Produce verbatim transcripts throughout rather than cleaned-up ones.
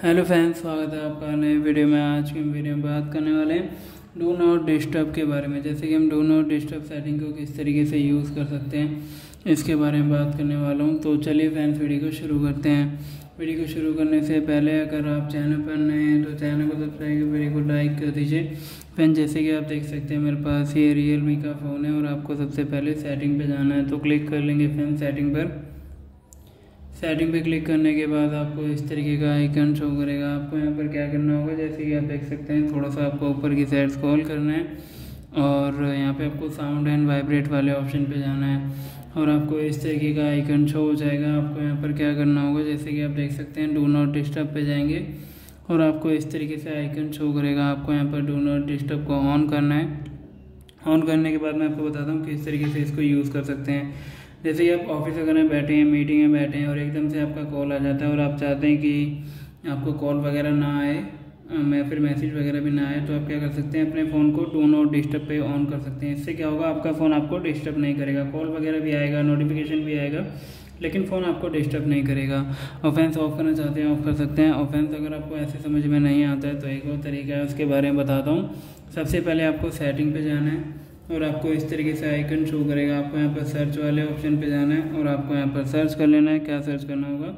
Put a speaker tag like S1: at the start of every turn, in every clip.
S1: Hello friends, स्वागत है आपका नए वीडियो में। आज की वीडियो में बात करने वाले हैं डू नॉट डिस्टर्ब के बारे में। जैसे कि हम डू नॉट डिस्टर्ब सेटिंग को किस तरीके से यूज़ कर सकते हैं, इसके बारे में बात करने वाला हूं। तो चलिए फ्रेंड्स, वीडियो को शुरू करते हैं। वीडियो को शुरू करने से पहले अगर आप चैनल पर नए हैं तो चैनल को सब्सक्राइब कर वीडियो को लाइक कर दीजिए। फ्रेंड्स, जैसे कि आप देख सकते हैं मेरे पास ये रियलमी का फ़ोन है और आपको सबसे पहले सेटिंग पे जाना है। तो क्लिक कर लेंगे फ्रेंड्स सेटिंग पर। सेटिंग पे क्लिक करने के बाद आपको इस तरीके का आइकन शो करेगा। आपको यहाँ पर क्या करना होगा, जैसे कि आप देख सकते हैं, थोड़ा सा आपको ऊपर की साइड स्क्रॉल करना है और यहाँ पे आपको साउंड एंड वाइब्रेट वाले ऑप्शन पे जाना है और आपको इस तरीके का आइकन शो हो जाएगा। आपको यहाँ पर क्या करना होगा, जैसे कि आप देख सकते हैं, डू नॉट डिस्टर्ब पे जाएंगे और आपको इस तरीके से आइकन शो करेगा। आपको यहाँ पर डू नॉट डिस्टर्ब को ऑन करना है। ऑन करने के बाद मैं आपको बताता हूँ कि इस तरीके से इसको यूज़ कर सकते हैं। जैसे कि आप ऑफिस वगैरह बैठे हैं, मीटिंग में बैठे हैं और एकदम से आपका कॉल आ जाता है और आप चाहते हैं कि आपको कॉल वगैरह ना आए, मैं फिर मैसेज वगैरह भी ना आए, तो आप क्या कर सकते हैं, अपने फ़ोन को डू नॉट डिस्टर्ब पे ऑन कर सकते हैं। इससे क्या होगा, आपका फ़ोन आपको डिस्टर्ब नहीं करेगा। कॉल वगैरह भी आएगा, नोटिफिकेशन भी आएगा, लेकिन फ़ोन आपको डिस्टर्ब नहीं करेगा। ऑफेंस ऑफ करना चाहते हैं, ऑफ कर सकते हैं। ऑफेंस अगर आपको ऐसे समझ में नहीं आता है तो एक और तरीका है, उसके बारे में बताता हूँ। सबसे पहले आपको सेटिंग पे जाना है और आपको इस तरीके से आइकन शो करेगा। आपको यहाँ पर सर्च वाले ऑप्शन पे जाना है और आपको यहाँ पर सर्च कर लेना है। क्या सर्च करना होगा,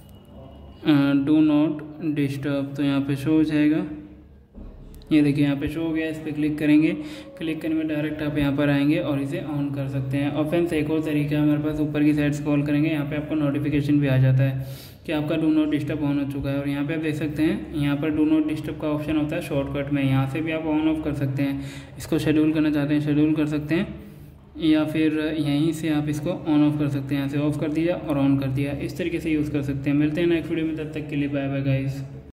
S1: डू नॉट डिस्टर्ब। तो यहाँ पे शो हो जाएगा, ये देखिए यहाँ पे शो हो गया। इस पर क्लिक करेंगे। क्लिक करने में डायरेक्ट आप यहाँ पर आएंगे और इसे ऑन कर सकते हैं। और फ्रेंड्स, एक और तरीका है हमारे पास, ऊपर की साइड स्क्रॉल करेंगे, यहाँ पे आपको नोटिफिकेशन भी आ जाता है कि आपका डू नॉट डिस्टर्ब ऑन हो चुका है। और यहाँ पे आप देख सकते हैं, यहाँ पर डू नॉट डिस्टर्ब का ऑप्शन होता है शॉर्टकट में, यहाँ से भी आप ऑन ऑफ कर सकते हैं। इसको शेड्यूल करना चाहते हैं, शेड्यूल कर सकते हैं, या फिर यहीं से आप इसको ऑन ऑफ कर सकते हैं। यहाँ से ऑफ कर दिया और ऑन कर दिया, इस तरीके से यूज़ कर सकते हैं। मिलते हैं नेक्स्ट वीडियो में, तब तक के लिए बाय बाय गाइस।